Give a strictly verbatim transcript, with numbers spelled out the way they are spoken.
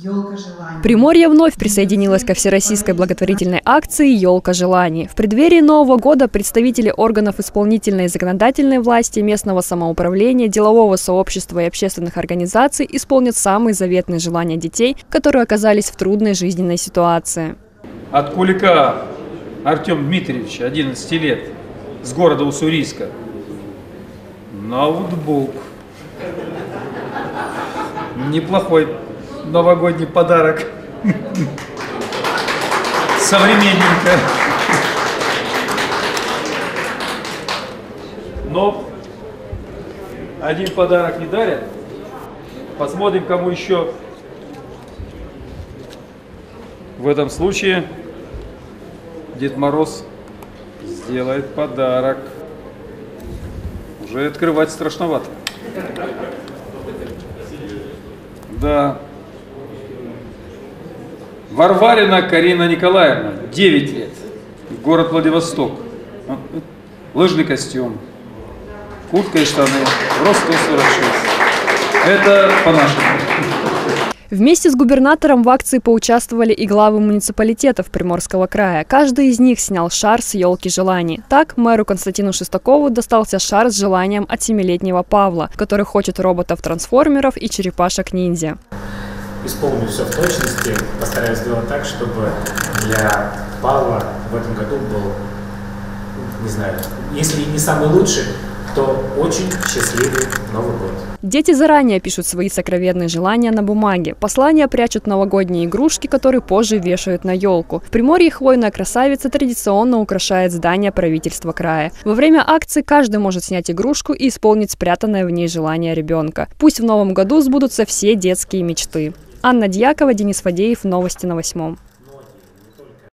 Приморье вновь присоединилось ко всероссийской благотворительной акции «Елка желаний». В преддверии Нового года представители органов исполнительной и законодательной власти, местного самоуправления, делового сообщества и общественных организаций исполнят самые заветные желания детей, которые оказались в трудной жизненной ситуации. От Кулика Артема Дмитриевича, одиннадцати лет, с города Уссурийска, ноутбук. Неплохой новогодний подарок. Современненько. Но один подарок не дарят. Посмотрим, кому еще в этом случае Дед Мороз сделает подарок. Уже открывать страшновато. Да. Варварина Карина Николаевна, девять лет, город Владивосток. Лыжный костюм, куртка и штаны, рост сто сорок шесть. Это по-нашему. Вместе с губернатором в акции поучаствовали и главы муниципалитетов Приморского края. Каждый из них снял шар с елки желаний. Так, мэру Константину Шестакову достался шар с желанием от семилетнего Павла, который хочет роботов-трансформеров и черепашек-ниндзя. Исполню все в точности, постараюсь сделать так, чтобы для Павла в этом году был, не знаю, если не самый лучший, то очень счастливый Новый год. Дети заранее пишут свои сокровенные желания на бумаге. Послания прячут новогодние игрушки, которые позже вешают на елку. В Приморье хвойная красавица традиционно украшает здание правительства края. Во время акции каждый может снять игрушку и исполнить спрятанное в ней желание ребенка. Пусть в новом году сбудутся все детские мечты. Анна Дьякова, Денис Фадеев. Новости на восьмом.